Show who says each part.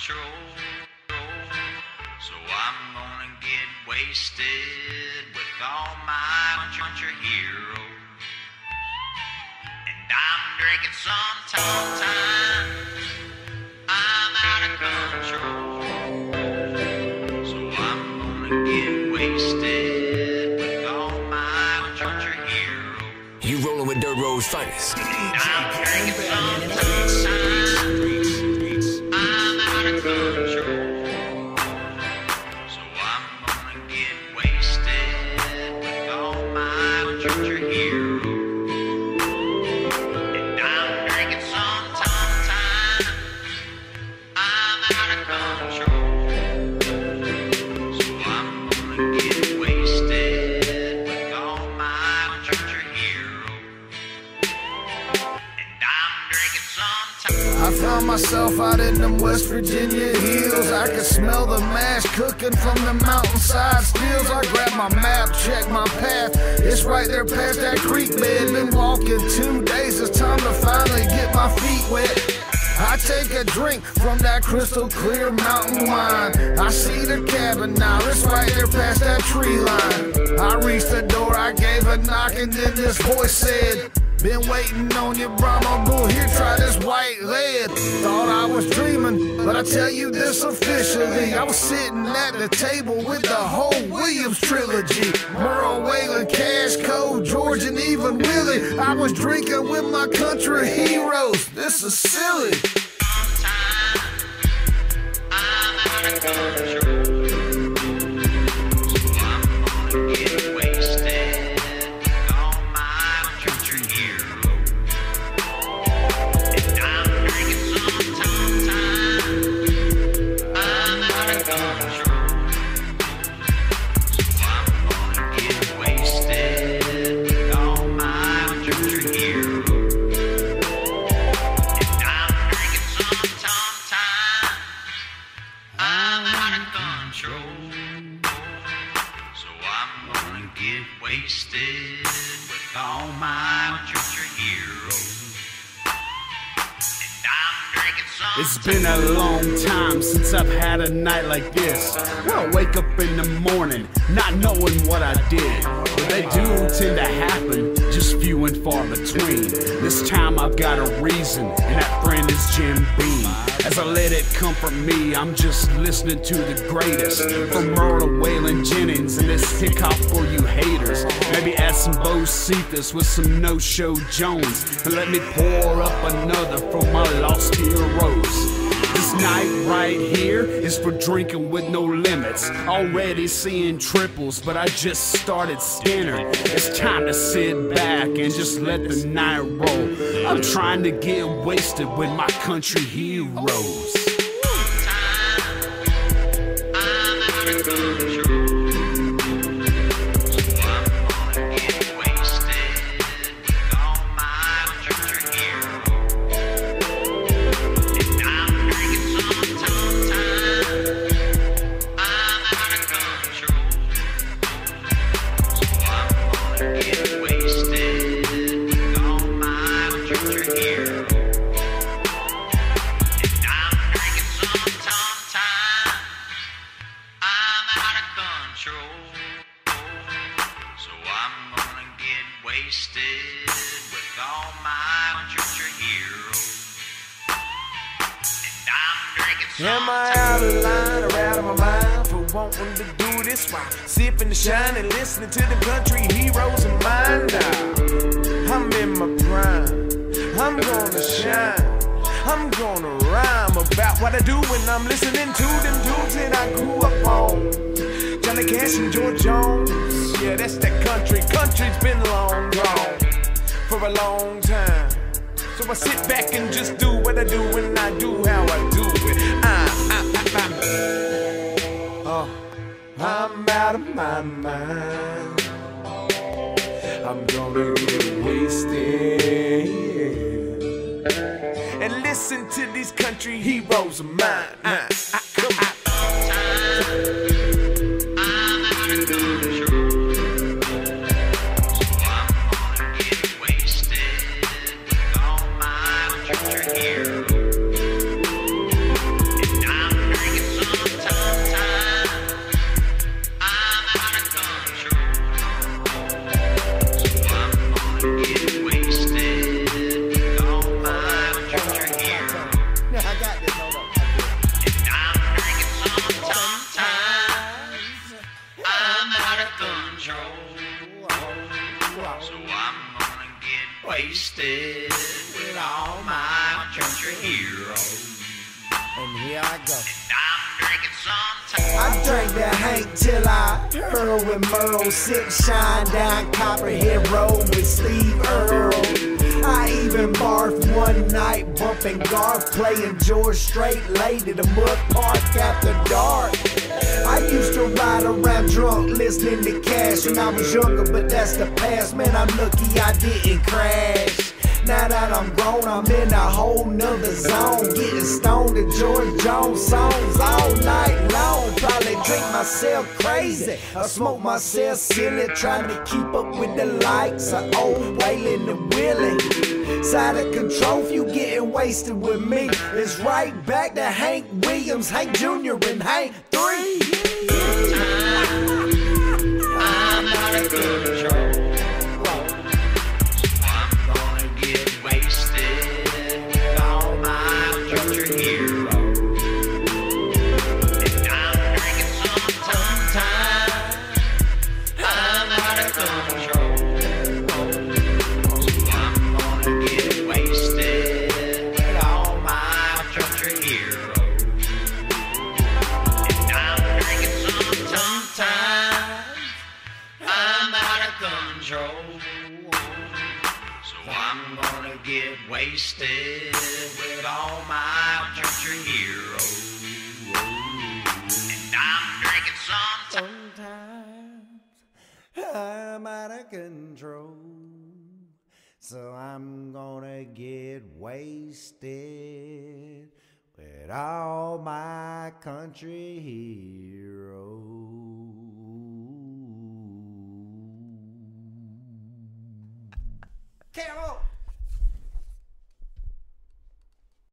Speaker 1: control. So I'm gonna get wasted with all my country heroes. And I'm drinking sometimes. I'm out of control. So I'm gonna get wasted with all my country heroes.
Speaker 2: You rolling with Dirt Road's finest.
Speaker 1: And I'm drinking sometimes. I'm out of control. So I'm gonna get wasted with all my country heroes. And I'm drinking sometimes. I'm out of control. So I'm gonna get wasted with all my country heroes. And I'm drinking sometimes.
Speaker 3: I found myself out in them West Virginia hills. I could smell the mash cooking from the mountainside stills. I grabbed my map, checked my path. It's right there past that creek bed. Been walking 2 days. It's time to finally get my feet wet. I take a drink from that crystal clear mountain wine. I see the cabin now, it's right there past that tree line. I reached the door, I gave a knock, and then this voice said, been waiting on you, Brahma Bull, here, try this white lead. Thought I was dreaming, but I tell you this officially. I was sitting at the table with the whole Williams trilogy. Merle, Waylon, Cash, Cole, George, and even Willie. I was drinking with my country heroes. This is silly.
Speaker 1: I'm out of control. So I'm gonna get wasted with all my country heroes. And I'm drinking sometimes. I'm out of control. So I'm gonna get wasted with all my country heroes. And I'm drinking sometimes. I'm out of control. So I'm gonna get wasted with all my country heroes. And I'm drinking sometimes.
Speaker 4: It's been a long time since I've had a night like this, where I wake up in the morning not knowing what I did. But they do tend to happen, just few and far between. This time I've got a reason, and that friend is Jim Beam. As I let it comfort me, I'm just listening to the greatest. From Merle to Waylon Jennings, and this hip-hop for you haters. Maybe add some Bo Cephas with some No-Show Jones, and let me pour up another for my lost heroes. This night right here is for drinking with no limits. Already seeing triples, but I just started skinning. It's time to sit back and just let the night roll. I'm trying to get wasted with my country heroes.
Speaker 1: I'm out of control. So I'm gonna get wasted with all my country heroes. And I'm drinking sometimes. I'm out of control. So I'm gonna get wasted with all my country heroes. And I'm drinking sometimes. I'm out of control. So I'm gonna get wasted with all my country heroes. And I'm drinking
Speaker 5: Am I
Speaker 1: sometimes.
Speaker 5: out of line or out of my mind for wanting to do this while sipping the shine and listening to the country heroes in mine now? I'm in my prime, I'm gonna shine, I'm gonna rhyme about what I do when I'm listening to them dudes that I grew up on. Johnny Cash and George Jones, yeah, that's that country. Country's been long gone for a long time. So I sit back and just do what I do and I do how I do it. I'm out of my mind. I'm gonna get wasted and listen to these country heroes of mine. Come on.
Speaker 1: I'm out of control. So I'm gonna get wasted with all my country heroes. And I'm wasted with all my country heroes.
Speaker 5: And here I go.
Speaker 1: I'm drinking Somtimes.
Speaker 5: I drank that Hank till I hurl with Merle, sip shine down Copperhead Road with Steve Earle. I even barfed one night bumping Garth, playing George Strait late at the Mud Park after dark. I used to ride around drunk listening to Cash when I was younger, but that's the past. Man, I'm lucky I didn't crash. Now that I'm grown, I'm in a whole nother zone, getting stoned to George Jones songs all night long. Probably drink myself crazy, I smoke myself silly, trying to keep up with the likes of old Waylon and Willie. Side of control, if you getting wasted with me, it's right back to Hank Williams, Hank Jr. and Hank 3.
Speaker 1: I'm out of control. Get wasted with all my country heroes. And I'm drinking Somtimes.
Speaker 5: I'm out of control, so I'm gonna get wasted with all my country heroes. Camo!